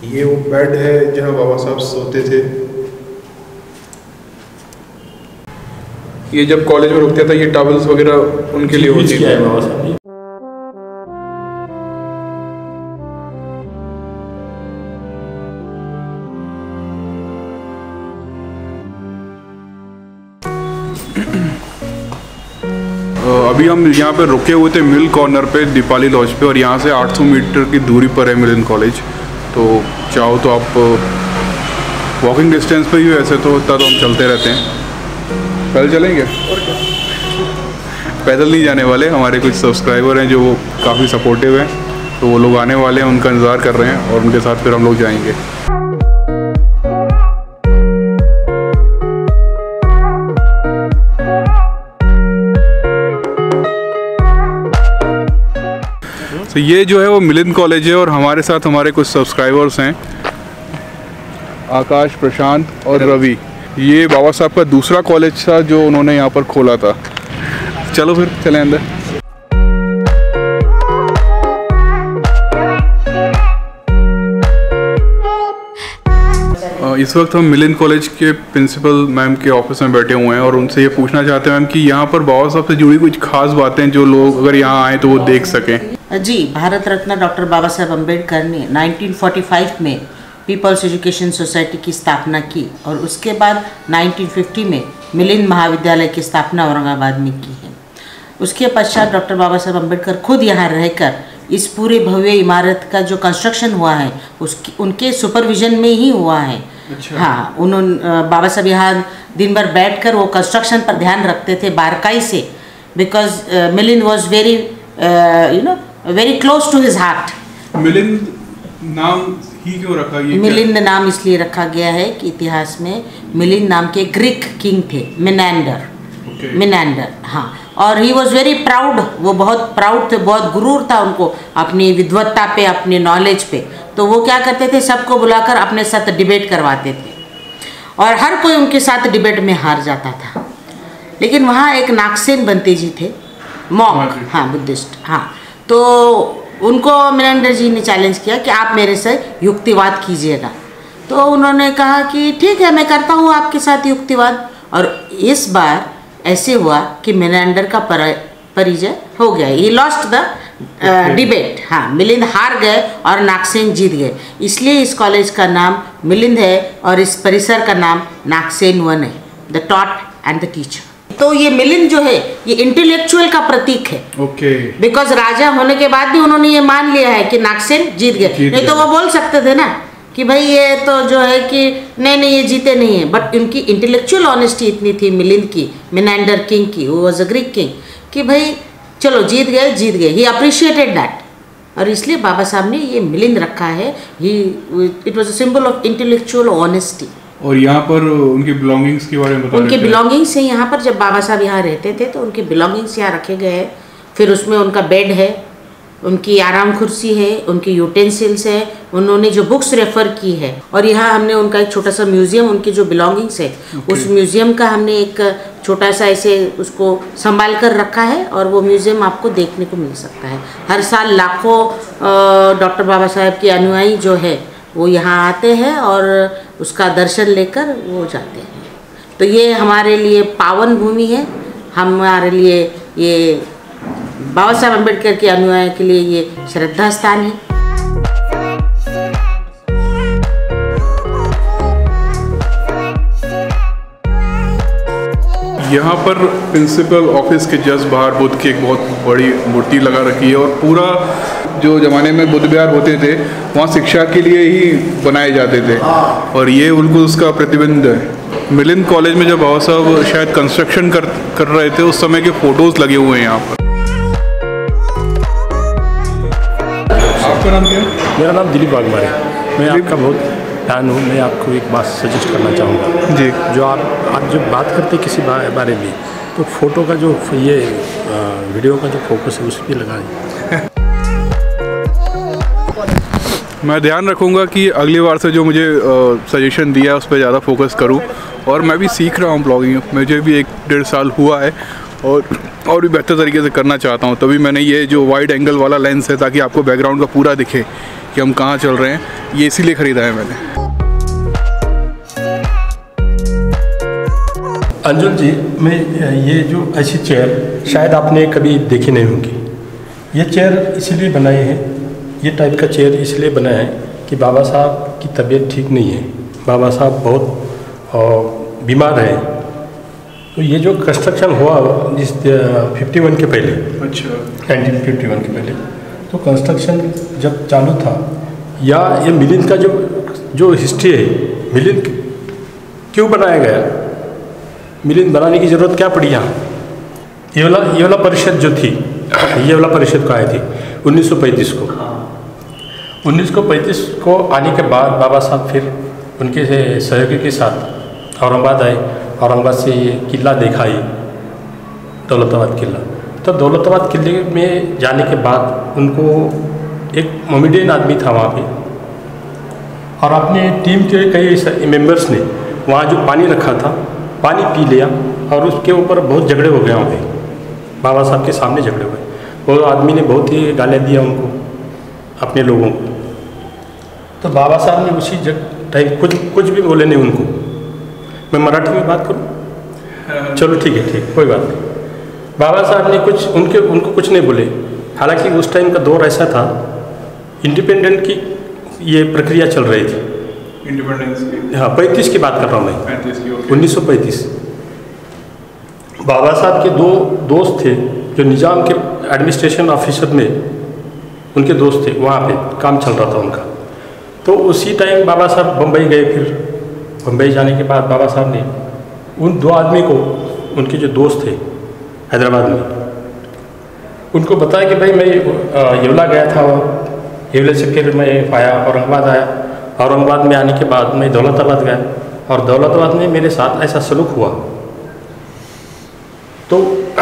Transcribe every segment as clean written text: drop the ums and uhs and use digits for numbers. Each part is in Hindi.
ये वो बेड है जहाँ बाबा साहब सोते थे। ये जब कॉलेज में रुकता था ये टॉवल्स वगैरह उनके लिए होती थी। बाबा साहब अभी हम यहाँ पे रुके हुए थे मिल कॉर्नर पे दीपाली लॉज पे, और यहाँ से 800 मीटर की दूरी पर है मिलिंद कॉलेज। तो चाहो तो आप वॉकिंग डिस्टेंस पे ही हो, ऐसे तो इतना तो हम चलते रहते हैं। पैदल चलेंगे और क्या? पैदल नहीं जाने वाले, हमारे कुछ सब्सक्राइबर हैं जो वो काफ़ी सपोर्टिव हैं, तो वो लोग आने वाले हैं, उनका इंतज़ार कर रहे हैं और उनके साथ फिर हम लोग जाएंगे। तो ये जो है वो मिलिंद कॉलेज है और हमारे साथ हमारे कुछ सब्सक्राइबर्स हैं, आकाश, प्रशांत और रवि। ये बाबा साहब का दूसरा कॉलेज था जो उन्होंने यहाँ पर खोला था। चलो फिर चलें अंदर। इस वक्त हम मिलिंद कॉलेज के प्रिंसिपल मैम के ऑफिस में बैठे हुए हैं और उनसे ये पूछना चाहते हैं मैम कि यहाँ पर बाबा साहब से जुड़ी कुछ खास बातें जो लोग अगर यहाँ आए तो वो देख सकें। जी, भारत रत्न डॉक्टर बाबा साहेब अम्बेडकर ने 1945 में पीपल्स एजुकेशन सोसाइटी की स्थापना की और उसके बाद 1950 में मिलिंद महाविद्यालय की स्थापना औरंगाबाद में की है। उसके पश्चात डॉक्टर बाबा साहेब अम्बेडकर खुद यहाँ रहकर इस पूरे भव्य इमारत का जो कंस्ट्रक्शन हुआ है उनके सुपरविजन में ही हुआ है। अच्छा। हाँ, उन्होंने बाबा साहब यहाँ दिन भर बैठकर वो कंस्ट्रक्शन पर ध्यान रखते थे बारकाई से, because Milind was very very close to his heart. Milind नाम ही क्यों रखा गया? मिलिंद नाम इसलिए रखा गया है कि इतिहास में मिलिंद नाम के ग्रीक किंग थे, मिनांडर। मिनांडर, हाँ, और ही वॉज वेरी प्राउड। वो बहुत प्राउड थे, बहुत गुरूर था उनको अपनी विद्वत्ता पे, अपनी नॉलेज पे। तो वो क्या करते थे, सबको बुलाकर अपने साथ डिबेट करवाते थे और हर कोई उनके साथ डिबेट में हार जाता था। लेकिन वहाँ एक नागसेन बनते जी थे, मॉन्क, हाँ, बुद्धिस्ट, हाँ। तो उनको मिनांडर जी ने चैलेंज किया कि आप मेरे से युक्तिवाद कीजिएगा। तो उन्होंने कहा कि ठीक है, मैं करता हूँ आपके साथ युक्तिवाद। और इस बार ऐसे हुआ कि मिनांडर का परिजय हो गया, ही लॉस्ट द डिबेट। हाँ, मिलिंद हार गए और नागसेन जीत गए। इसलिए इस कॉलेज का नाम मिलिंद है और इस परिसर का नाम नागसेन वन है, the taught and the teacher. तो ये मिलिंद जो है ये इंटेलेक्चुअल का प्रतीक है। ओके। बिकॉज राजा होने के बाद भी उन्होंने ये मान लिया है कि नागसेन जीत गए। नहीं तो वो बोल सकते थे ना कि भाई ये तो जो है कि नहीं ये जीते नहीं है। बट इनकी इंटेलेक्चुअल ऑनेस्टी इतनी थी मिलिंद की, मिनांडर किंग की, वो वॉज अ ग्रीक किंग, कि भाई चलो जीत गए। ही अप्रिशिएटेड दैट और इसलिए बाबा साहब ने ये मिलिंद रखा है। It was a symbol of intellectual honesty. और यहाँ पर उनके बिलोंगिंग्स के बारे में बता उनके बिलोंगिंग्स हैं यहाँ पर। जब बाबा साहब यहाँ रहते थे तो उनके बिलोंगिंग्स यहाँ रखे गए हैं। फिर उसमें उनका बेड है, उनकी आराम कुर्सी है, उनकी यूटेंसिल्स है, उन्होंने जो बुक्स रेफर की है। और यहाँ हमने उनका एक छोटा सा म्यूजियम, उनकी जो बिलोंगिंग्स है उस म्यूजियम का हमने एक छोटा सा ऐसे उसको संभाल कर रखा है और वो म्यूजियम आपको देखने को मिल सकता है। हर साल लाखों डॉक्टर बाबा साहेब के अनुयायी जो है वो यहाँ आते हैं और उसका दर्शन लेकर वो जाते हैं। तो ये हमारे लिए पावन भूमि है, हमारे लिए ये बाबा साहब अम्बेडकर के अनुयायी के लिए ये श्रद्धा स्थान है। यहाँ पर प्रिंसिपल ऑफिस के जस्ट बाहर बुद्ध की एक बहुत बड़ी मूर्ति लगा रखी है और पूरा जो ज़माने में बुद्ध विहार होते थे वहाँ शिक्षा के लिए ही बनाए जाते थे और ये उनको उसका प्रतिबिंब है। मिलिंद कॉलेज में जब बाबा साहब शायद कंस्ट्रक्शन कर रहे थे उस समय के फ़ोटोज़ लगे हुए हैं यहाँ पर। आपका नाम क्या है? मेरा नाम दिलीप बागमारे। मैं आपका बहुत फैन हूँ। मैं आपको एक बात सजेस्ट करना चाहूँगा जी। जो आप जब बात करते किसी बारे में तो फ़ोटो का जो ये वीडियो का जो फोकस है उस पर लगाएं। मैं ध्यान रखूँगा कि अगली बार से जो मुझे सजेशन दिया है उस पर ज़्यादा फोकस करूँ। और मैं भी सीख रहा हूँ ब्लॉगिंग, मुझे भी 1-1.5 साल हुआ है और भी बेहतर तरीके से करना चाहता हूँ। तभी मैंने ये जो वाइड एंगल वाला लेंस है ताकि आपको बैकग्राउंड का पूरा दिखे कि हम कहाँ चल रहे हैं, ये इसीलिए ख़रीदा है मैंने। अंजुल जी, मैं ये जो ऐसी चेयर शायद आपने कभी देखी नहीं होगी। ये चेयर इसलिए बनाए हैं, ये टाइप का चेयर इसलिए बनाया है कि बाबा साहब की तबीयत ठीक नहीं है, बाबा साहब बहुत बीमार है। तो ये जो कंस्ट्रक्शन हुआ जिस 51 के पहले, अच्छा 1951 के पहले, तो कंस्ट्रक्शन जब चालू था, या ये मिलिंद का जो हिस्ट्री है, मिलिंद क्यों बनाया गया, मिलिंद बनाने की ज़रूरत क्या पड़ी यहाँ। ये वाला परिषद जो थी, ये वाला परिषद को आई थी 1935 को। 1935 को आने के बाद बाबा साहब फिर उनके सहयोगी के साथ औरंगाबाद आए। औरंगाबाद से ये किला देखा, ये दौलताबाद किला। तो दौलताबाद किले में जाने के बाद उनको एक मोमेडियन आदमी था वहाँ पे, और अपने टीम के कई मेंबर्स ने वहाँ जो पानी रखा था, पानी पी लिया और उसके ऊपर बहुत झगड़े हो गए वहाँ पे, बाबा साहब के सामने झगड़े हुए। वो आदमी ने बहुत ही गालियाँ दिया उनको, अपने लोगों को। तो बाबा साहब ने उसी टाइम कुछ भी बोले नहीं उनको। मैं मराठी में बात करूँ? चलो ठीक है, कोई बात नहीं। बाबा साहब ने उनको कुछ नहीं बोले। हालांकि उस टाइम का दौर ऐसा था, इंडिपेंडेंट की ये प्रक्रिया चल रही थी, इंडिपेंडेंस की। हाँ, 35 की बात कर रहा हूँ मैं, 1935। बाबा साहब के दो दोस्त थे जो निज़ाम के एडमिनिस्ट्रेशन ऑफिसर में उनके दोस्त थे, वहाँ पे काम चल रहा था उनका। तो उसी टाइम बाबा साहब बम्बई गए। फिर बम्बई जाने के बाद बाबा साहब ने उन दो आदमी को, उनके जो दोस्त थे हैदराबाद में, उनको बताया कि भाई मैं येवला गया था, येवले से फिर मैं आया, औरंगाबाद आया, औरंगाबाद में आने के बाद मैं दौलताबाद गया, और दौलताबाद में मेरे साथ ऐसा सलूक हुआ। तो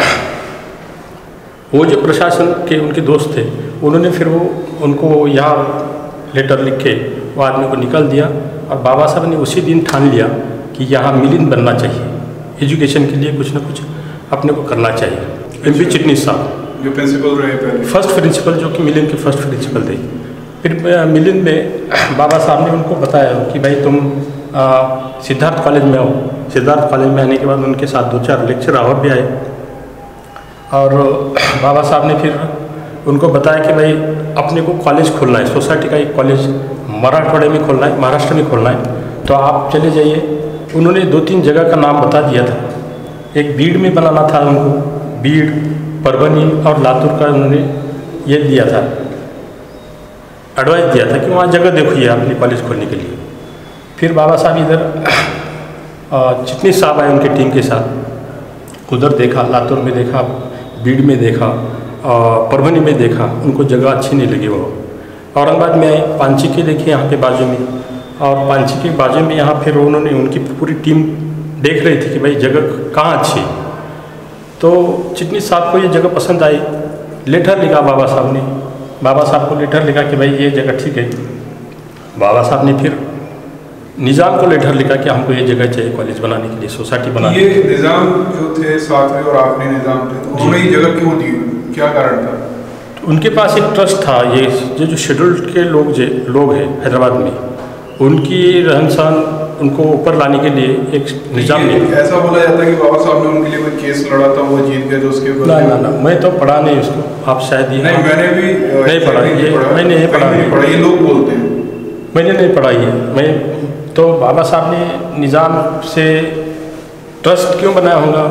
वो जो प्रशासन के उनके दोस्त थे, उन्होंने फिर उनको यहाँ लेटर लिख के वो आदमी को निकाल दिया, और बाबा साहब ने उसी दिन ठान लिया कि यहाँ मिलिंद बनना चाहिए, एजुकेशन के लिए कुछ ना कुछ अपने को करना चाहिए। MP चिटनीस साहब जो प्रिंसिपल रहे पहले, फर्स्ट प्रिंसिपल, जो कि मिलिंद के फर्स्ट प्रिंसिपल थे। फिर मिलिंद में बाबा साहब ने उनको बताया कि भाई तुम सिद्धार्थ कॉलेज में आओ। सिद्धार्थ कॉलेज में आने के बाद उनके साथ 2-4 लेक्चर और भी आए, और बाबा साहब ने फिर उनको बताया कि भाई अपने को कॉलेज खोलना है, सोसाइटी का एक कॉलेज मराठवाड़े में खोलना है, महाराष्ट्र में खोलना है, तो आप चले जाइए। उन्होंने 2-3 जगह का नाम बता दिया था। एक बीड़ में बनाना था उनको, बीड़, परभनी और लातूर का उन्होंने ये दिया था, एडवाइस दिया था कि वहाँ जगह देखिए अपने कॉलेज खोलने के लिए। फिर बाबा साहब इधर चिटनीस साहब आए उनकी टीम के साथ, उधर देखा, लातूर में देखा, बीड़ में देखा, परभनी में देखा, उनको जगह अच्छी नहीं लगी। वो औरंगाबाद में आए, पांची के देखे यहाँ के बाजू में, और पांची के बाजू में यहाँ फिर उन्होंने उनकी पूरी टीम देख रही थी कि भाई जगह कहाँ अच्छी। तो चिटनीस साहब को ये जगह पसंद आई, लेटर लिखा बाबा साहब ने, बाबा साहब को लेटर लिखा कि भाई ये जगह ठीक है। बाबा साहब ने फिर निज़ाम को लेटर लिखा कि हमको ये जगह चाहिए कॉलेज बनाने के लिए, सोसाइटी बनाने के लिए। ये निज़ाम जो थे सातवें और आखिरी निज़ाम थे, तो उन्होंने ये जगह क्यों दी, क्या कारण था? उनके पास एक ट्रस्ट था। ये जो शेड्यूल्ड के लोग हैं हैदराबाद में, उनकी रहन सहन उनको ऊपर लाने के लिए एक निज़ाम ने, ऐसा बोला जाता है कि बाबा साहब ने उनके लिए कोई केस लड़ा था, वो जीत गए, तो उसके ऊपर ना मैं तो पढ़ा नहीं उसको, आप शायद ये नहीं, मैंने भी नहीं पढ़ा, ये मैंने नहीं पढ़ा, ये लोग बोलते हैं, मैंने नहीं पढ़ा ये। मैं तो बाबा साहब ने निज़ाम से ट्रस्ट क्यों बनाया होगा,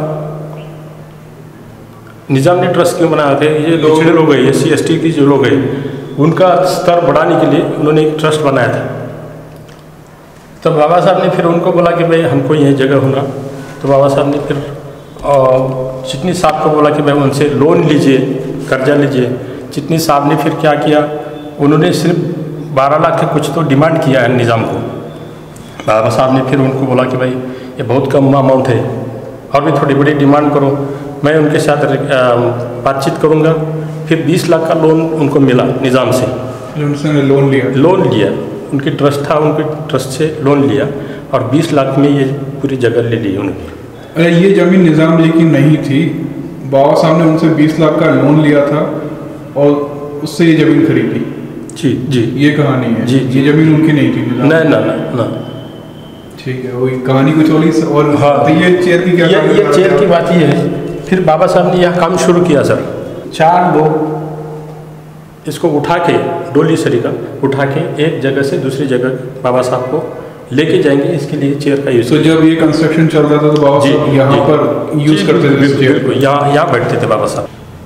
निज़ाम ने ट्रस्ट क्यों बनाया था? ये पिछड़े लोग हैं, SC ST की जो लोग हैं, उनका स्तर बढ़ाने के लिए उन्होंने एक ट्रस्ट बनाया था। तो बाबा साहब ने फिर उनको बोला कि भाई हमको यही जगह होना। तो बाबा साहब ने फिर चिटनीस साहब को बोला कि भाई उनसे लोन लीजिए, कर्जा लीजिए। चिटनीस साहब ने फिर क्या किया, उन्होंने सिर्फ 12 लाख के कुछ तो डिमांड किया है निज़ाम को। बाबा साहब ने फिर उनको बोला कि भाई ये बहुत कम अमाउंट है, और भी थोड़ी बड़ी डिमांड करो, मैं उनके साथ बातचीत करूँगा। फिर 20 लाख का लोन उनको मिला निज़ाम से। उन्होंने लोन लिया, उनकी ट्रस्ट था, उनके ट्रस्ट से लोन लिया, और 20 लाख में ये पूरी जगह ले ली उन्होंने। अरे ये ज़मीन निज़ाम लेकिन नहीं थी, बाबा साहब ने उनसे 20 लाख का लोन लिया था और उससे ये ज़मीन खरीदी। जी जी, ये कहानी है जी। ये ज़मीन उनकी नहीं थी? ना ना ना ना। ठीक है, वही कहानी कुछ और। हाँ, तो ये चेयर की क्या? ये चेयर की बात ये है, फिर बाबा साहब ने यह काम शुरू किया सर। 4 लोग इसको उठा के, डोली सरीका उठा के एक जगह से दूसरी जगह बाबा साहब को लेके जाएंगे, इसके लिए चेयर का यूज़। तो जब ये कंस्ट्रक्शन चल रहा था तो बाबा साहब यहाँ पर यूज़ करते थे इस चेयर को? यहाँ बैठते थे बाबा साहब।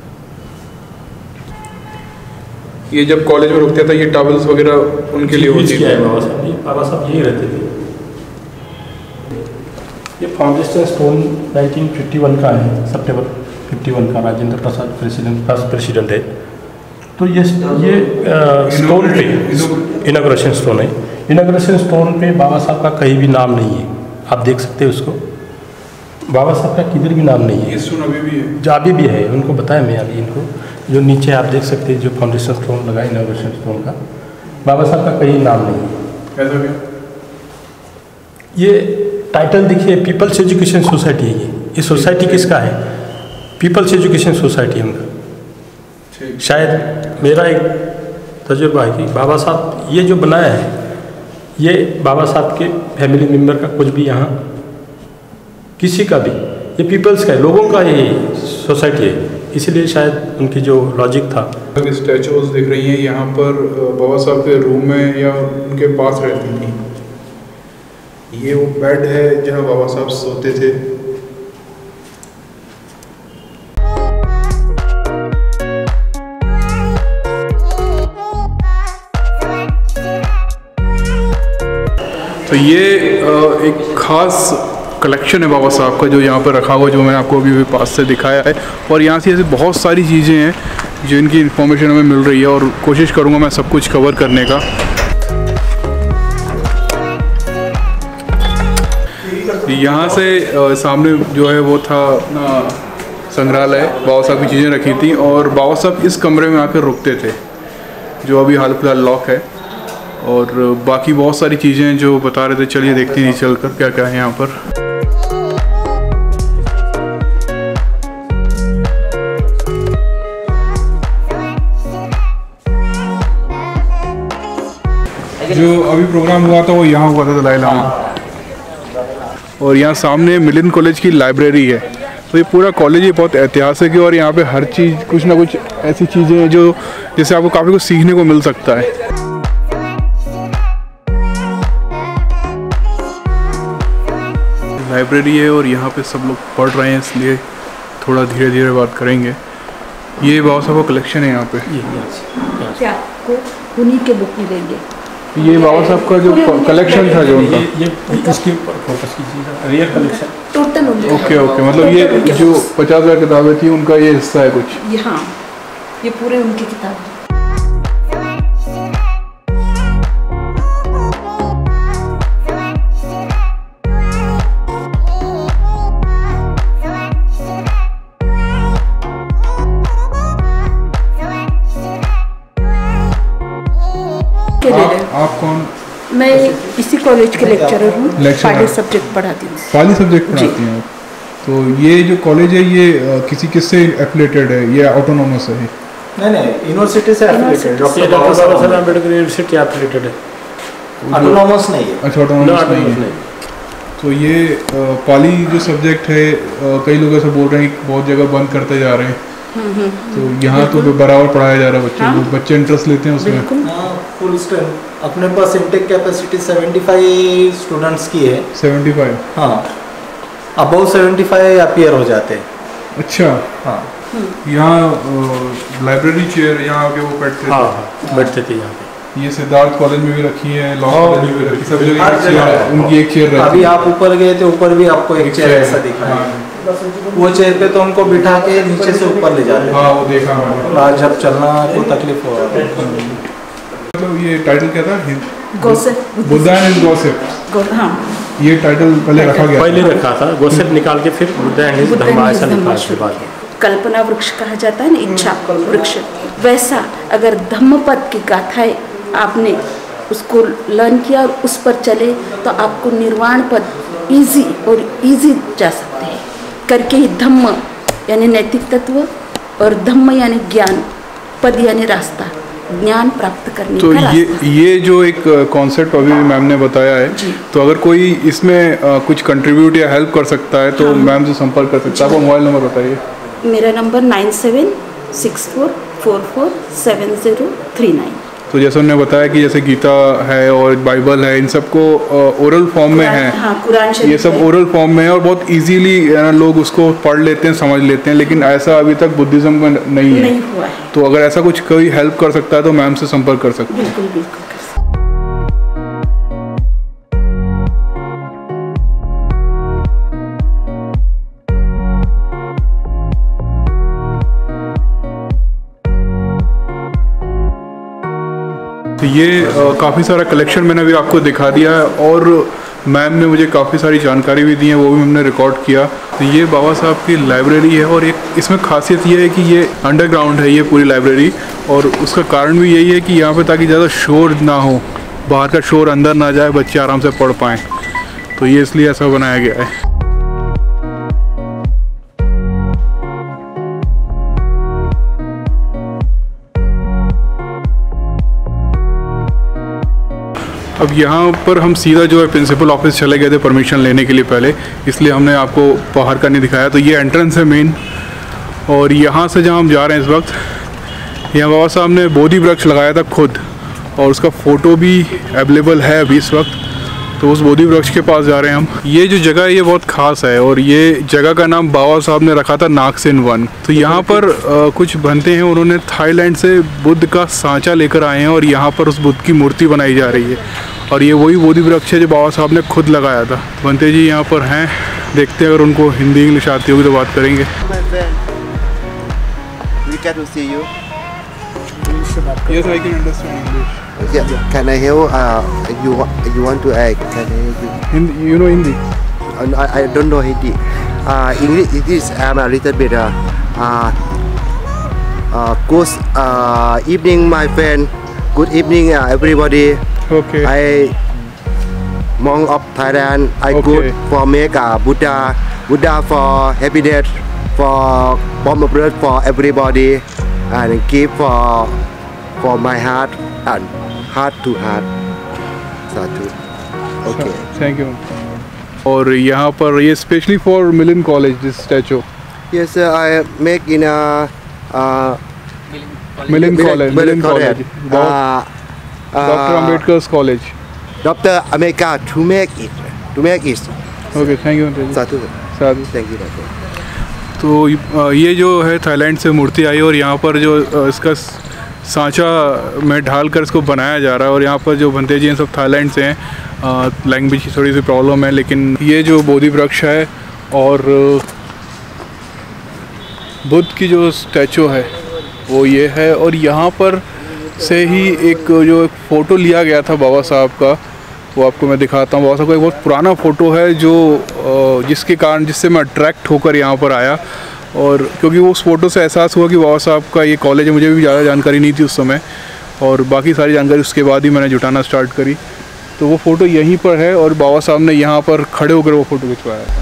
ये जब कॉलेज में रुकता था, ये टॉवल्स वगैरह उनके लिए होती है? बाबा साहब यही रहते थे। ये फाउंडेशन स्टोन 1951 का है, सितंबर 51 का, राजेंद्र प्रसाद फर्स्ट प्रेसिडेंट है। तो ये स्टोन पे इनॉग्रेशन स्टोन है। इनॉग्रेशन स्टोन पे बाबा साहब का कहीं भी नाम नहीं है, आप देख सकते हैं उसको। बाबा साहब का किधर भी नाम नहीं है। ये स्टोन अभी भी है? जो अभी भी है, उनको बताया मैं अभी इनको, जो नीचे आप देख सकते हैं जो फाउंडेशन स्टोन लगा है इनॉग्रेशन स्टोन का, बाबा साहब का कहीं नाम नहीं है। ऐसा क्या? ये टाइटल देखिए, पीपल्स एजुकेशन सोसाइटी है। ये सोसाइटी किसका है? पीपल्स एजुकेशन सोसाइटी है उनका। शायद मेरा एक तजुर्बा है कि बाबा साहब ये जो बनाया है, ये बाबा साहब के फैमिली मेम्बर का कुछ भी यहाँ किसी का भी, ये पीपल्स का है, लोगों का ये सोसाइटी है, इसलिए शायद उनकी जो लॉजिक था। स्टैचूज दिख रही हैं यहाँ पर बाबा साहब के रूम में या उनके पास रहती थी। ये वो बेड है जहाँ बाबा साहब सोते थे। तो ये एक खास कलेक्शन है बाबा साहब का जो यहाँ पर रखा हुआ, जो मैंने आपको अभी पास से दिखाया है। और यहाँ से ऐसी बहुत सारी चीज़ें हैं जिनकी इन्फॉर्मेशन हमें मिल रही है, और कोशिश करूँगा मैं सब कुछ कवर करने का। यहाँ से सामने जो है वो था अपना संग्रहालय, बाबा साहब की चीज़ें रखी थी, और बाबा साहब इस कमरे में आकर रुकते थे जो अभी हाल फिलहाल लॉक है। और बाकी बहुत सारी चीज़ें जो बता रहे थे, चलिए देखते हैं चल कर क्या क्या है यहाँ पर। जो अभी प्रोग्राम हुआ था वो यहाँ हुआ था दलाई लामा, और यहाँ सामने मिलिंद कॉलेज की लाइब्रेरी है। तो ये पूरा कॉलेज ही बहुत ऐतिहासिक है, और यहाँ पे हर चीज़ कुछ ना कुछ ऐसी चीज़ें हैं जो जिससे आपको काफ़ी कुछ सीखने को मिल सकता है। लाइब्रेरी है और यहाँ पे सब लोग पढ़ रहे हैं, इसलिए थोड़ा धीरे धीरे बात करेंगे। ये बाबा साहब का कलेक्शन है यहाँ पे। क्या आपको उन्हीं के बुक मिलेंगे? ये बाबा साहब का जो कलेक्शन था जो उनका, ये इसके ऊपर फोकस कीजिएगा, real collection total. Okay okay, मतलब ये जो 50,000 किताबें थी उनका ये हिस्सा है कुछ? हाँ, ये पूरे उनकी किताब है। आप कौन? मैं इसी कॉलेज के लेक्चरर हूँ, पाली सब्जेक्ट पढ़ाती हूँ। पाली सब्जेक्ट पढ़ाती हैं? तो ये जो कॉलेज है ये किसी किससे एफिलेटेड है? ये ऑटोनॉमस है? नहीं, यूनिवर्सिटी से affiliated. Doctor Babasaheb Ambedkar university affiliated है, ऑटोनॉमस नहीं है। अच्छा, ऑटोनॉमस नहीं है। तो ये पाली जो सब्जेक्ट है, कई लोग ऐसा बोल रहे हैं कि बहुत जगह बंद करते जा रहे हैं, तो यहाँ तो बराबर पढ़ाया जा रहा है बच्चों को, बच्चे इंटरेस्ट लेते हैं उसमें। फुल स्ट्रेंथ अपने पास इनटेक कैपेसिटी 75 स्टूडेंट्स की है। 75? हाँ, अबव 75 अपीयर हो जाते हैं। अच्छा। हाँ, यहाँ लाइब्रेरी चेयर यहाँ के वो बैठते थे? हाँ, बैठते थे यहाँ पे। ये सिद्धार्थ कॉलेज में भी रखी है, लॉ कॉलेज में भी रखी, सब जगह उनकी एक चेयर रहती है। अभी आप ऊपर गए थे, ऊपर भी आपको एक चेयर ऐसा दिखा है। वो चेयर पे तो उनको बिठा के नीचे से ऊपर ले जाते हैं। हाँ, वो देखा मैंने। आज जब चलना को तकलीफ हो रहा है। मतलब ये टाइटल क्या था? Gospel, Buddha and gospel. हाँ, ये टाइटल पहले रखा गया? पहले रखा था, गोसेप निकाल के फिर बुद्धा एंड धम्मा ऐसा निकाल के बाद। कल्पना वृक्ष कहा जाता है ना, इच्छा वृक्ष, वैसा अगर धम्मपद की गाथाएं आपने उसको लर्न किया और उस पर चले तो आपको निर्वाण पद इजी और इजी जा सकते हैं करके ही। धम्म यानी नैतिक तत्व और धम्म यानी ज्ञान, पद यानी रास्ता, ज्ञान प्राप्त करने तो का रास्ता। ये जो एक कॉन्सेप्ट अभी मैम ने बताया है, तो अगर कोई इसमें कुछ कंट्रीब्यूट या हेल्प कर सकता है तो मैम से संपर्क कर सकता है। आपका मोबाइल नंबर बताइए। मेरा नंबर 9764447039। तो जैसे उन्होंने बताया कि जैसे गीता है और बाइबल है, इन सबको ओरल फॉर्म में है। हाँ, कुरान शरीफ ये सब ओरल फॉर्म में है और बहुत इजीली लोग उसको पढ़ लेते हैं, समझ लेते हैं, लेकिन ऐसा अभी तक बुद्धिज्म में नहीं हुआ है। तो अगर ऐसा कुछ कोई हेल्प कर सकता है तो मैम से संपर्क कर सकते हैं। बिल्कुल बिल्कुल। तो ये काफ़ी सारा कलेक्शन मैंने अभी आपको दिखा दिया है और मैम ने मुझे काफ़ी सारी जानकारी भी दी है, वो भी हमने रिकॉर्ड किया। तो ये बाबा साहब की लाइब्रेरी है और एक इसमें खासियत ये है कि ये अंडरग्राउंड है ये पूरी लाइब्रेरी, और उसका कारण भी यही है कि यहाँ पे ताकि ज़्यादा शोर ना हो, बाहर का शोर अंदर ना जाए, बच्चे आराम से पढ़ पाएँ, तो ये इसलिए ऐसा बनाया गया है। अब यहाँ पर हम सीधा जो है प्रिंसिपल ऑफिस चले गए थे परमिशन लेने के लिए पहले, इसलिए हमने आपको बाहर का नहीं दिखाया। तो ये एंट्रेंस है मेन, और यहाँ से जहाँ हम जा रहे हैं इस वक्त, यहाँ बाबा साहब ने बोधि वृक्ष लगाया था खुद, और उसका फ़ोटो भी अवेलेबल है अभी इस वक्त। तो उस बोधि वृक्ष के पास जा रहे हैं हम। ये जो जगह है ये बहुत ख़ास है, और ये जगह का नाम बाबा साहब ने रखा था नागसेन वन। तो यहाँ पर कुछ बनते हैं, उन्होंने थाईलैंड से बुद्ध का सांचा लेकर आए हैं और यहाँ पर उस बुद्ध की मूर्ति बनाई जा रही है, और ये वही बोधि वृक्ष है जो बाबा साहब ने खुद लगाया था। बनते जी यहाँ पर हैं, देखते हैं अगर उनको हिंदी इंग्लिश आती होगी तो बात करेंगे। Yes, I can understand English. Yeah, can I help? You want to act? Can I help you? Hindi, you know Hindi? I don't know Hindi. English it is I'm a little bit. Good evening, my friend. Good evening, everybody. Okay. I monk of Thailand. I Okay. good for make Buddha for happiness, for bomb of blood for everybody, and give for my heart and heart to heart. Sadhu. Okay. Thank you. और यहाँ पर ये specially for Milind college this statue. Yes, sir, I make in a Milind college, Milind college, uh, doctor Ambedkar's college. Dr. America to make it. Okay, thank you Sadhu. Sadhu. Thank you, Doctor. तो ये जो है थाईलैंड से मूर्ति आई, और यहाँ पर जो इसका सांचा में ढाल कर इसको बनाया जा रहा है, और यहाँ पर जो बनते जी हैं सब थाईलैंड से हैं। लैंग्वेज की थोड़ी सी प्रॉब्लम है, लेकिन ये जो बोधि वृक्ष है और बुद्ध की जो स्टैचू है वो ये है, और यहाँ पर से ही एक जो एक फ़ोटो लिया गया था बाबा साहब का, वो आपको मैं दिखाता हूँ। बाबा साहब का एक बहुत पुराना फ़ोटो है जो जिससे मैं अट्रैक्ट होकर यहाँ पर आया, और क्योंकि वो उस फ़ोटो से एहसास हुआ कि बाबा साहब का ये कॉलेज है। मुझे भी ज़्यादा जानकारी नहीं थी उस समय, और बाकी सारी जानकारी उसके बाद ही मैंने जुटाना स्टार्ट करी। तो वो फ़ोटो यहीं पर है, और बाबा साहब ने यहाँ पर खड़े होकर वो फ़ोटो खिंचवाया था।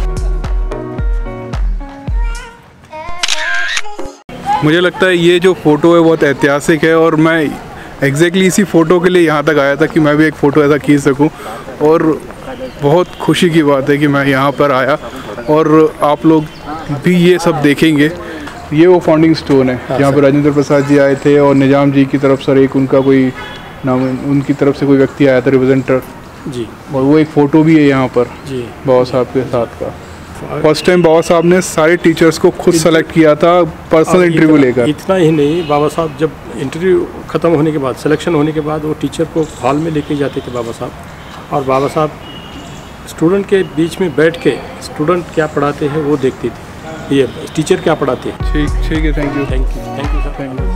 मुझे लगता है ये जो फ़ोटो है बहुत ऐतिहासिक है, और मैं एग्जैक्टली इसी फ़ोटो के लिए यहाँ तक आया था कि मैं भी एक फ़ोटो ऐसा खींच सकूँ, और बहुत खुशी की बात है कि मैं यहाँ पर आया, और आप लोग भी ये सब देखेंगे। ये वो फाउंडिंग स्टोन है जहाँ पर राजेंद्र प्रसाद जी आए थे, और निजाम जी की तरफ से एक उनका कोई नाम, उनकी तरफ से कोई व्यक्ति आया था रिप्रेजेंटर जी, और वो एक फ़ोटो भी है यहाँ पर जी बाबा साहब के साथ का। फर्स्ट टाइम बाबा साहब ने सारे टीचर्स को खुद सेलेक्ट किया था पर्सनल इंटरव्यू लेकर। इतना ही नहीं, बाबा साहब जब इंटरव्यू ख़त्म होने के बाद, सिलेक्शन होने के बाद, वो टीचर को हॉल में लेके जाते थे बाबा साहब, और बाबा साहब स्टूडेंट के बीच में बैठ के स्टूडेंट क्या पढ़ाते हैं वो देखते थे, ये टीचर क्या पढ़ाते हैं। ठीक है, thank you sir, thank you.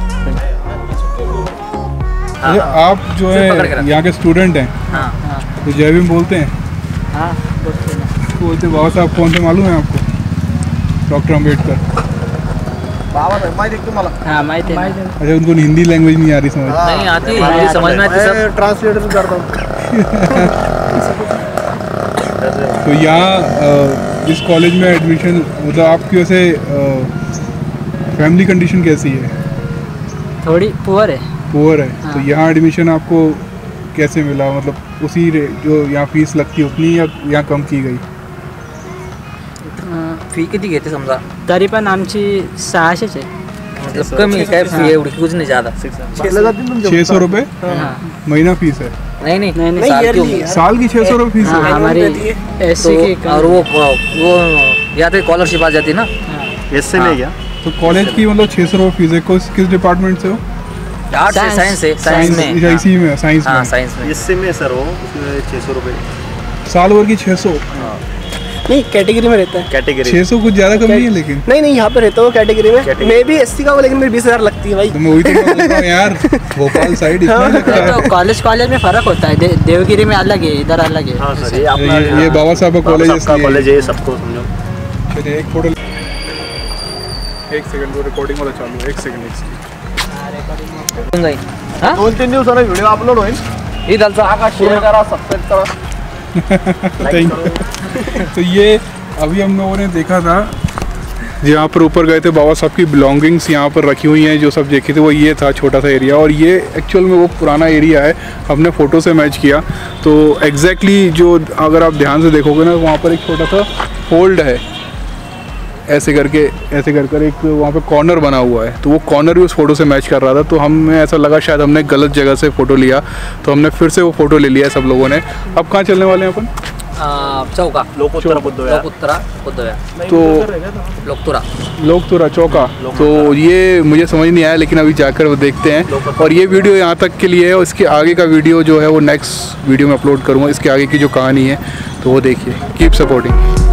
अच्छा, आप जो है यहाँ के स्टूडेंट हैं, तो जय भीम बोलते हैं? हाँ, बोलते बाबा साहब कौन से मालूम है आपको? डॉक्टर अम्बेडकर। हाँ, माहिती आहे। अच्छा, उनको हिंदी लैंग्वेज नहीं आ रही समझ? नहीं आती, हिंदी समझ में आती सब। ट्रांसलेटर करता हूँ। तो यहाँ इस कॉलेज में एडमिशन, मतलब आपकी वैसे फैमिली कंडीशन कैसी है? थोड़ी पुअर है। पुअर है। तो यहाँ एडमिशन आपको कैसे मिला, मतलब उसी जो यहाँ फीस लगती है उतनी या यहाँ कम की गई? फी किती घेते समजा? तरी पण आमची 600च आहे, मतलब कमी काय फी एवढी कुछ नहीं ज़्यादा। 600 रुपये महीना फीस है? नहीं नहीं नहीं साल की साल की 600 रुपये फीस है? हमारी एससी की। और वो या तो स्कॉलरशिप आ जाती ना इससे ले गया। तो कॉलेज की मतलब 600 रुपये फीस है। किस डिपार्टमेंट से हो? आर्ट्स से, साइंस है, साइंस में। इसी में साइंस हाँ में? साइंस में। इससे में सर वो 600 रुपये साल भर की 600? नहीं कैटेगरी में रहता है। कैटेगरी 600 कुछ ज़्यादा कम नहीं है लेकिन। नहीं यहाँ पे रहता हूँ कैटेगरी में। मैं भी एससी का हूँ लेकिन मेरी 20,000 लगती है भाई। तो मैं वही तो बोल रहा हूँ यार, भोपाल साइड इतना लगता है। तो कॉलेज में फ़र्क होता है, देवगिरी में अलग है, इधर अलग है। हाँ सर, ये बाबा साहब का कॉलेज है, सबको समझो। चलिए एक फोटो, एक सेकंड वो रिकॉर्डिंग वाला चालू है, एक सेकंड। हाँ 2-3 दिवसांनी व्हिडिओ अपलोड होईल। ही दलचा आकाश शेअर करा, सब्सक्राइब करा। Thank you. तो ये अभी हम लोगों ने देखा था, जहाँ पर ऊपर गए थे बाबा साहब की बिलोंगिंग्स यहाँ पर रखी हुई हैं, जो सब देखे थे वो ये था छोटा सा एरिया। और ये एक्चुअल में वो पुराना एरिया है, हमने फ़ोटो से मैच किया तो एग्जैक्टली जो अगर आप ध्यान से देखोगे ना, वहाँ पर एक छोटा सा फोल्ड है, ऐसे कर एक वहाँ पे कॉर्नर बना हुआ है। तो वो कॉर्नर भी उस फोटो से मैच कर रहा था। तो हमें ऐसा लगा शायद हमने गलत जगह से फ़ोटो लिया, तो हमने फिर से वो फ़ोटो ले लिया सब लोगों ने। अब कहाँ चलने वाले हैं अपन? चौका लोकोत्तरा बुद्धगया। तो लोकतुरा चौका। तो ये मुझे समझ नहीं आया, लेकिन अभी जाकर वो देखते हैं। और ये वीडियो यहाँ तक के लिए है, और इसके आगे का वीडियो जो है वो नेक्स्ट वीडियो में अपलोड करूँगा। इसके आगे की जो कहानी है तो वो देखिए। Keep supporting.